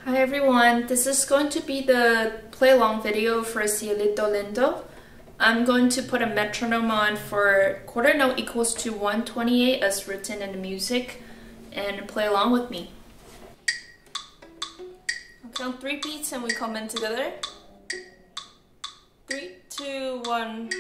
Hi everyone, this is going to be the play along video for Cielito Lindo. I'm going to put a metronome on for quarter note equals to 128 as written in the music and play along with me. I'll count 3 beats and we come in together. 3, 2, 1.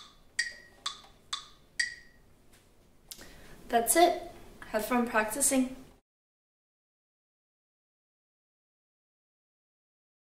That's it. Have fun practicing.